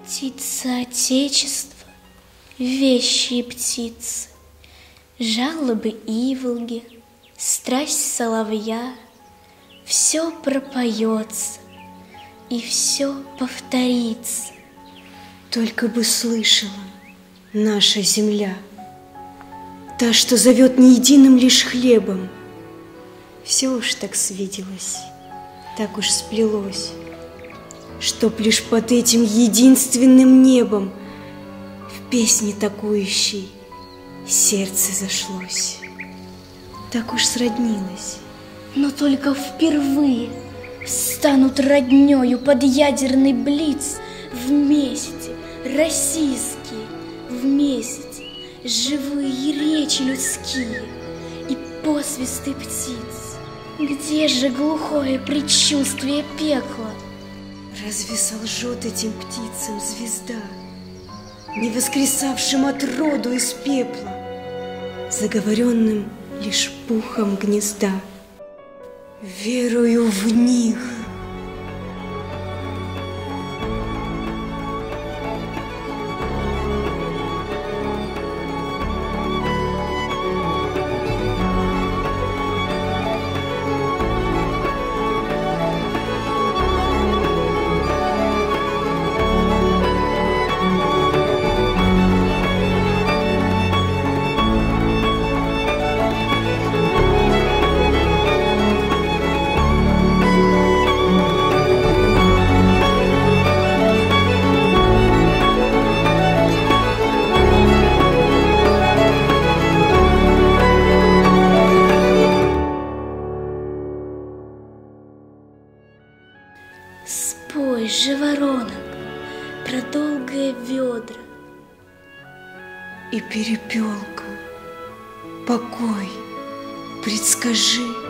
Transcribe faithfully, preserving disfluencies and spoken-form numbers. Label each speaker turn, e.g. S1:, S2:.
S1: Птица Отечества, вещие птицы, жалобы иволги, страсть соловья, все пропоется и все повторится.
S2: Только бы слышала наша земля, та, что зовет не единым лишь хлебом. Все уж так свиделось, так уж сплелось, чтоб лишь под этим единственным небом в песне такующей сердце зашлось. Так уж сроднилось.
S1: Но только впервые станут роднёю под ядерный блиц вместе, российские, вместе, живые речи людские и посвисты птиц. Где же глухое предчувствие пекла?
S2: Разве солжет этим птицам звезда, не воскресавшим от роду из пепла, заговоренным лишь пухом гнезда? Верую в них.
S1: Спой же, воронок, про долгое ведра
S2: И перепелка, покой предскажи.